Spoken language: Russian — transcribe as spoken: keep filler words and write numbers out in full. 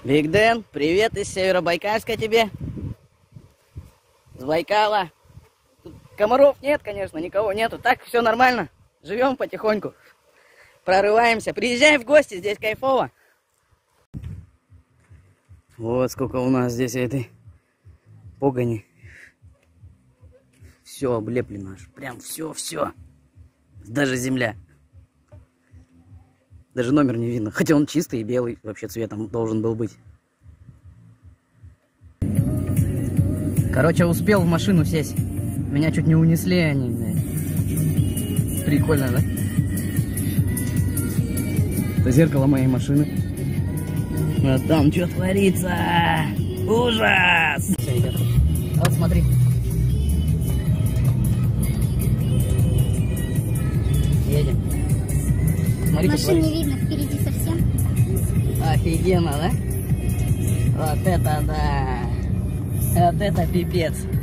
Биг Дэн, привет из Северобайкальска тебе. С Байкала. Тут комаров нет, конечно, никого нету. Так, все нормально. Живем потихоньку. Прорываемся. Приезжай в гости, здесь кайфово. Вот сколько у нас здесь этой погони. Все облеплено аж. Прям все-все. Даже земля. Даже номер не видно. Хотя он чистый и белый. Вообще цветом должен был быть. Короче, успел в машину сесть. Меня чуть не унесли они. Прикольно, да? Это зеркало моей машины. А там что творится? Ужас! Все, идет. Вот смотри. Едем. Смотри, машин не видно, впереди совсем. Офигенно, да? Вот это да! Вот это пипец!